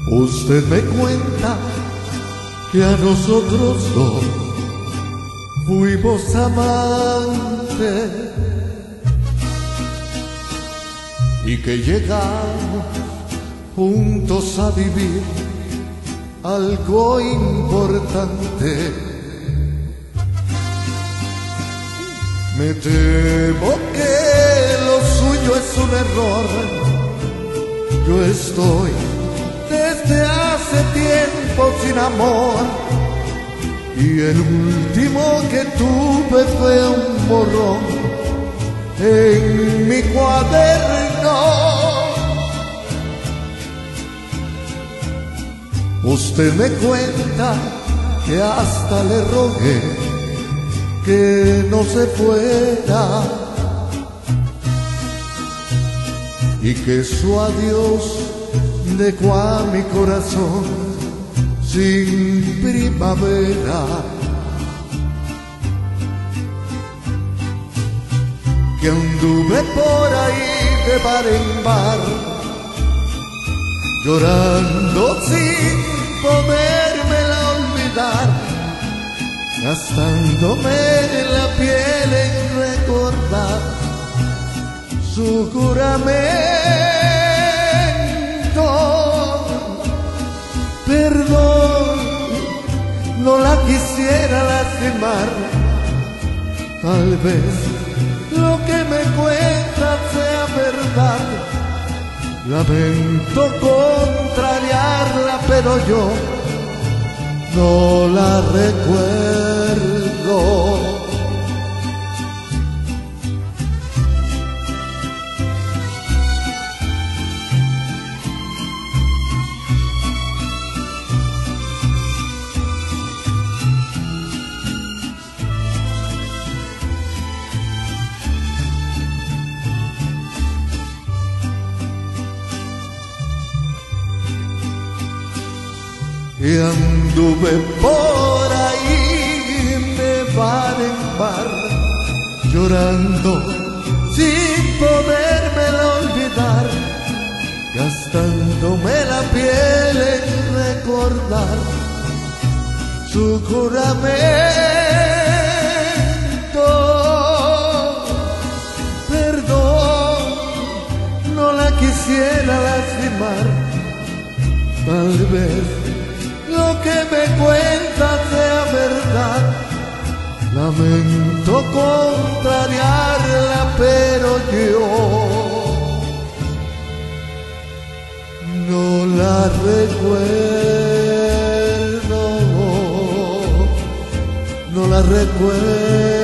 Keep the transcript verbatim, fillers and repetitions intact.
Usted me cuenta que a nosotros dos fuimos amantes y que llegamos juntos a vivir algo importante. Me temo que lo suyo es un error. Yo estoy desde hace tiempo sin amor y el último que tuve fue un borrón en mi cuaderno. Usted me cuenta que hasta le rogué que no se fuera y que su adiós dejó a mi corazón sin primavera, que anduve por ahí de bar en bar llorando sin podérmela olvidar, gastándome la piel en recordar su juramento. Perdón, no la quisiera lastimar, tal vez lo que me cuenta sea verdad. Lamento contrariarla, pero yo no la recuerdo. Y anduve por ahí de bar en bar llorando sin podérmela olvidar, gastándome la piel en recordar su juramento. Perdón, no la quisiera lastimar, tal vez lo que me cuenta sea verdad. Lamento contrariarla, pero yo no la recuerdo, no la recuerdo.